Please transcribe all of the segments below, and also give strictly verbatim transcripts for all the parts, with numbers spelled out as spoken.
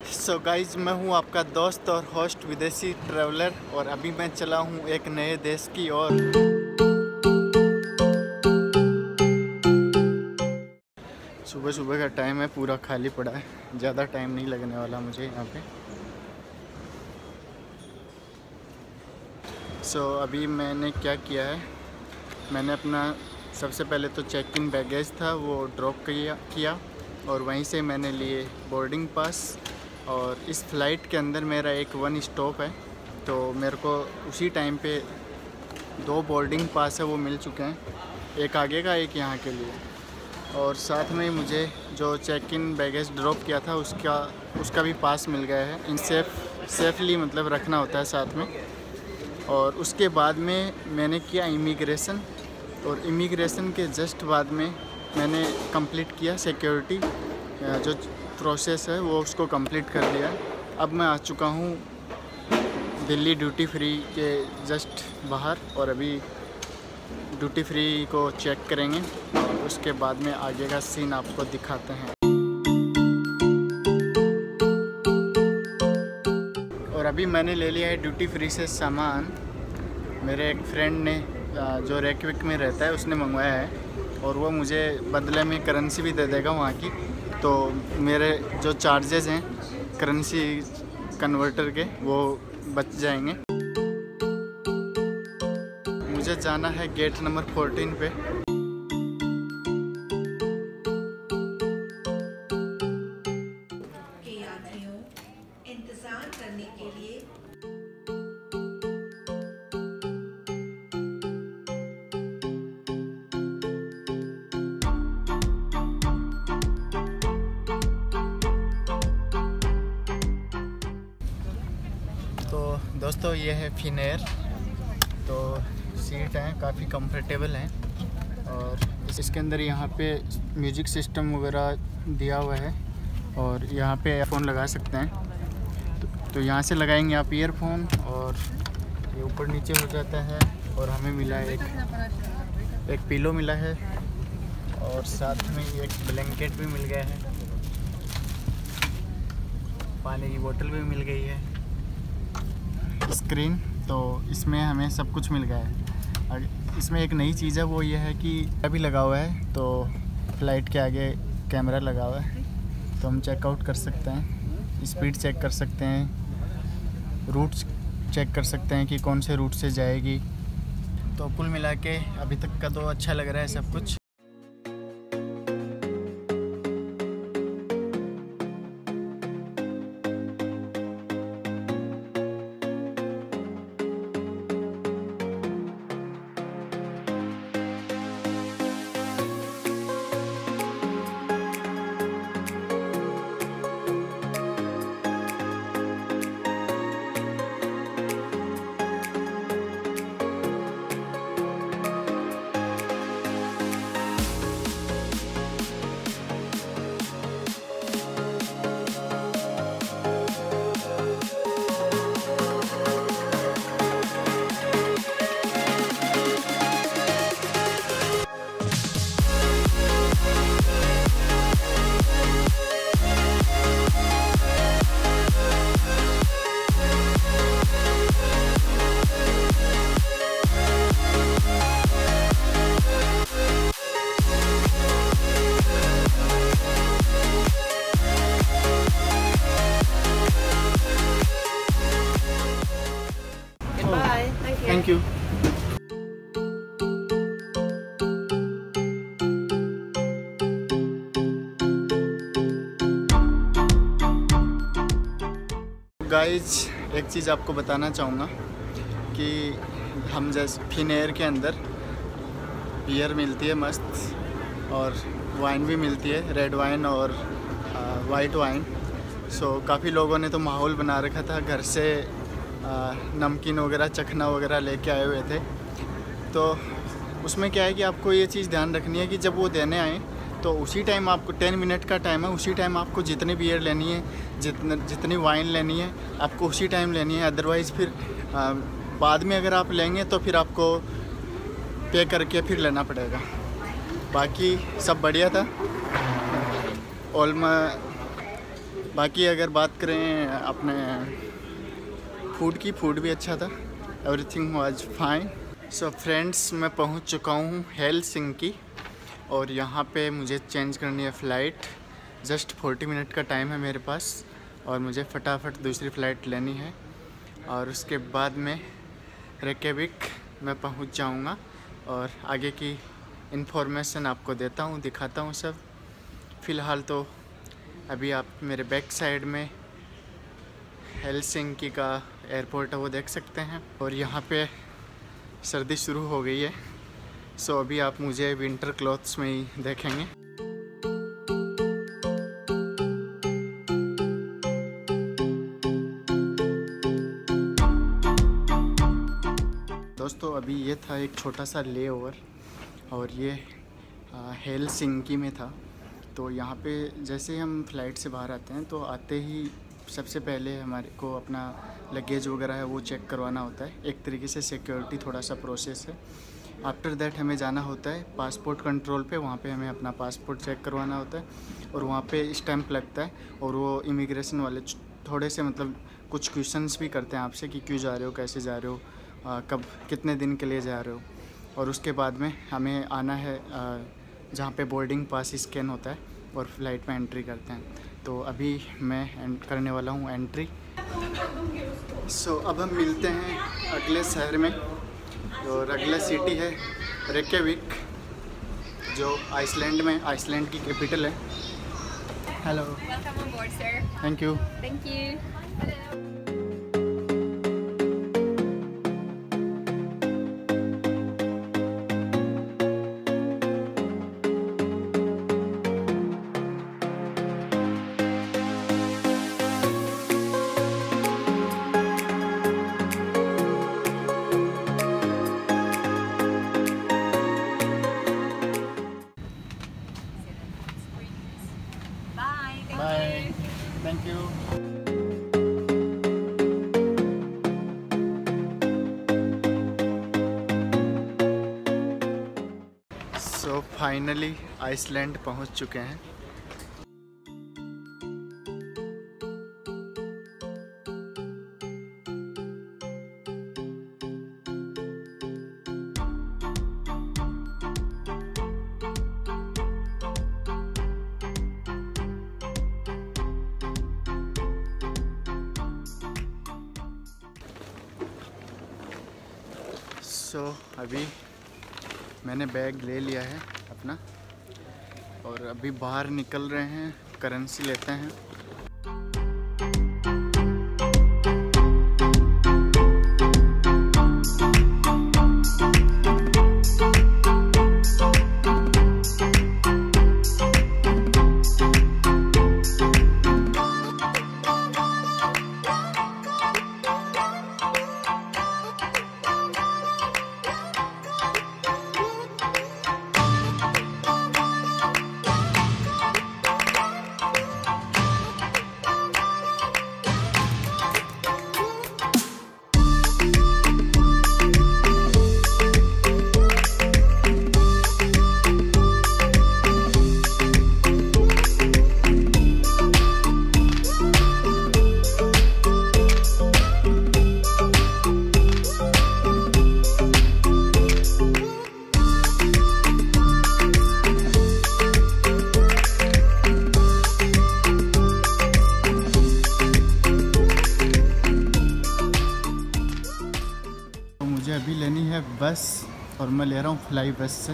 सो so guys, मैं हूं आपका दोस्त और होस्ट विदेशी ट्रैवलर और अभी मैं चला हूं एक नए देश की ओर। सुबह सुबह का टाइम है, पूरा खाली पड़ा है, ज़्यादा टाइम नहीं लगने वाला मुझे यहाँ पे। सो so, अभी मैंने क्या किया है, मैंने अपना सबसे पहले तो चेक इन बैगेज था वो ड्रॉप किया किया और वहीं से मैंने लिए बोर्डिंग पास। और इस फ़्लाइट के अंदर मेरा एक वन स्टॉप है, तो मेरे को उसी टाइम पे दो बोर्डिंग पास है वो मिल चुके हैं, एक आगे का एक यहाँ के लिए। और साथ में मुझे जो चेक इन बैगेज ड्रॉप किया था उसका उसका भी पास मिल गया है। इन सेफ सेफली मतलब रखना होता है साथ में। और उसके बाद में मैंने किया इमिग्रेशन, और इमिग्रेशन के जस्ट बाद में मैंने कंप्लीट किया सिक्योरिटी जो प्रोसेस है वो उसको कंप्लीट कर लिया। अब मैं आ चुका हूँ दिल्ली ड्यूटी फ्री के जस्ट बाहर, और अभी ड्यूटी फ्री को चेक करेंगे और उसके बाद में आगे का सीन आपको दिखाते हैं। और अभी मैंने ले लिया है ड्यूटी फ्री से सामान। मेरे एक फ्रेंड ने जो रेकविक में रहता है उसने मंगवाया है, और वो मुझे बदले में करेंसी भी दे देगा वहाँ की। तो मेरे जो चार्जेस हैं करेंसी कन्वर्टर के वो बच जाएंगे। मुझे जाना है गेट नंबर फोर्टीन पे। के यात्रियों, इंतजार करने के लिए तो दोस्तों ये है फिनेयर। तो सीट हैं काफ़ी कंफर्टेबल हैं, और इसके अंदर यहाँ पे म्यूजिक सिस्टम वगैरह दिया हुआ है, और यहाँ पे एयरफोन लगा सकते हैं। तो, तो यहाँ से लगाएंगे आप ईयरफोन, और ये ऊपर नीचे हो जाता है। और हमें मिला है एक एक पिलो मिला है, और साथ में एक ब्लैंकेट भी मिल गया है, पानी की बोतल भी मिल गई है, स्क्रीन। तो इसमें हमें सब कुछ मिल गया है। इसमें एक नई चीज़ है वो ये है कि अभी लगा हुआ है, तो फ्लाइट के आगे कैमरा लगा हुआ है, तो हम चेकआउट कर सकते हैं, स्पीड चेक कर सकते हैं, रूट चेक कर सकते हैं कि कौन से रूट से जाएगी। तो कुल मिला के अभी तक का तो अच्छा लग रहा है सब कुछ। Thank you. गाइज, एक चीज़ आपको बताना चाहूँगा कि हम जैसे फिनेयर के अंदर बियर मिलती है मस्त, और वाइन भी मिलती है, रेड वाइन और वाइट वाइन। सो काफ़ी लोगों ने तो माहौल बना रखा था, घर से नमकीन वगैरह चखना वगैरह लेके आए हुए थे। तो उसमें क्या है कि आपको ये चीज़ ध्यान रखनी है कि जब वो देने आए तो उसी टाइम आपको टेन मिनट का टाइम है, उसी टाइम आपको जितनी बियर लेनी है, जितने जितनी वाइन लेनी है आपको उसी टाइम लेनी है। अदरवाइज़ फिर आ, बाद में अगर आप लेंगे तो फिर आपको पे करके फिर लेना पड़ेगा। बाकी सब बढ़िया था। ऑलमा बाकी अगर बात करें अपने फूड की, फूड भी अच्छा था, everything was fine. So friends, मैं पहुंच चुका हूं हेलसिंकी और यहाँ पे मुझे चेंज करनी है फ़्लाइट। जस्ट फोर्टी मिनट का टाइम है मेरे पास और मुझे फटाफट दूसरी फ़्लाइट लेनी है और उसके बाद में रेकेविक मैं पहुँच जाऊँगा और आगे की इन्फॉर्मेशन आपको देता हूँ, दिखाता हूँ सब। फ़िलहाल तो अभी आप मेरे बैक साइड में हेलसिंकी का एयरपोर्ट है वो देख सकते हैं और यहाँ पे सर्दी शुरू हो गई है। सो अभी आप मुझे विंटर क्लॉथ्स में ही देखेंगे। दोस्तों, अभी ये था एक छोटा सा लेओवर और ये हेलसिंकी में था। तो यहाँ पे जैसे हम फ़्लाइट से बाहर आते हैं तो आते ही सबसे पहले हमारे को अपना लगेज वगैरह है वो चेक करवाना होता है। एक तरीके से सिक्योरिटी थोड़ा सा प्रोसेस है। आफ्टर दैट हमें जाना होता है पासपोर्ट कंट्रोल पे, वहाँ पे हमें अपना पासपोर्ट चेक करवाना होता है और वहाँ पे स्टैंप लगता है और वो इमिग्रेशन वाले थोड़े से मतलब कुछ क्वेश्चंस भी करते हैं आपसे कि क्यों जा रहे हो, कैसे जा रहे हो, आ, कब कितने दिन के लिए जा रहे हो। और उसके बाद में हमें आना है आ, जहाँ पे बोर्डिंग पास स्कैन होता है और फ्लाइट में एंट्री करते हैं। तो अभी मैं करने वाला हूँ एंट्री। सो so, अब हम मिलते हैं अगले शहर में और अगला सिटी है रेकेविक, जो आइसलैंड में आइसलैंड की कैपिटल है। Hello, welcome on board sir. Thank you. Thank you. Bye, thank you. So finally Iceland पहुंच चुके हैं। सो so, अभी मैंने बैग ले लिया है अपना और अभी बाहर निकल रहे हैं, करेंसी लेते हैं। अभी लेनी है बस और मैं ले रहा हूँ फ्लाई बस से।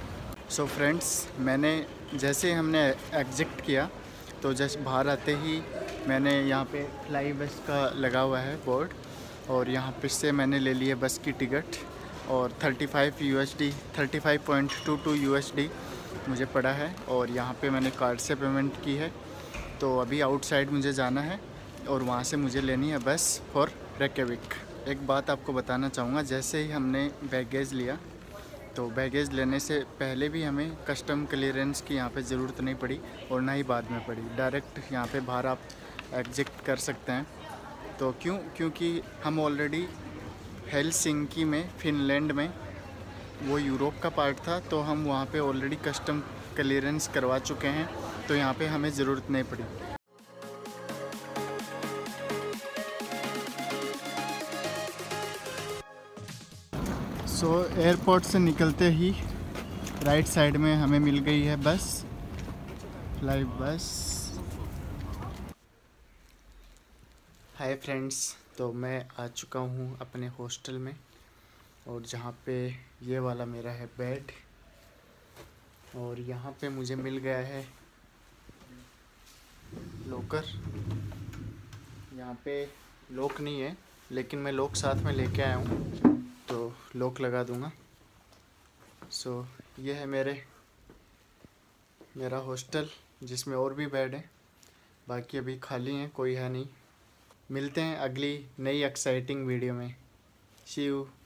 सो so फ्रेंड्स, मैंने जैसे हमने एग्जिट किया तो जस्ट बाहर आते ही मैंने यहाँ पे फ्लाई बस का लगा हुआ है बोर्ड और यहाँ पे से मैंने ले लिया बस की टिकट और पैंतीस यूएसडी पैंतीस पॉइंट टू टू यूएसडी मुझे पड़ा है और यहाँ पे मैंने कार्ड से पेमेंट की है। तो अभी आउटसाइड मुझे जाना है और वहाँ से मुझे लेनी है बस फॉर रेकेविक। एक बात आपको बताना चाहूँगा, जैसे ही हमने बैगेज लिया तो बैगेज लेने से पहले भी हमें कस्टम क्लियरेंस की यहाँ पे ज़रूरत नहीं पड़ी और ना ही बाद में पड़ी। डायरेक्ट यहाँ पे बाहर आप एग्जिट कर सकते हैं। तो क्यों? क्योंकि हम ऑलरेडी हेलसिंकी में, फिनलैंड में, वो यूरोप का पार्ट था तो हम वहाँ पे ऑलरेडी कस्टम क्लियरेंस करवा चुके हैं, तो यहाँ पे हमें ज़रूरत नहीं पड़ी। सो एयरपोर्ट से निकलते ही राइट साइड में हमें मिल गई है बस, फ्लाई बस। हाय फ्रेंड्स, तो मैं आ चुका हूँ अपने हॉस्टल में, और जहाँ पे ये वाला मेरा है बेड, और यहाँ पे मुझे मिल गया है लॉकर। यहाँ पे लॉक नहीं है, लेकिन मैं लॉक साथ में लेके आया हूँ, तो लॉक लगा दूँगा। सो ये है मेरे मेरा हॉस्टल, जिसमें और भी बेड है, बाकी अभी खाली हैं, कोई है नहीं। मिलते हैं अगली नई एक्साइटिंग वीडियो में। See you.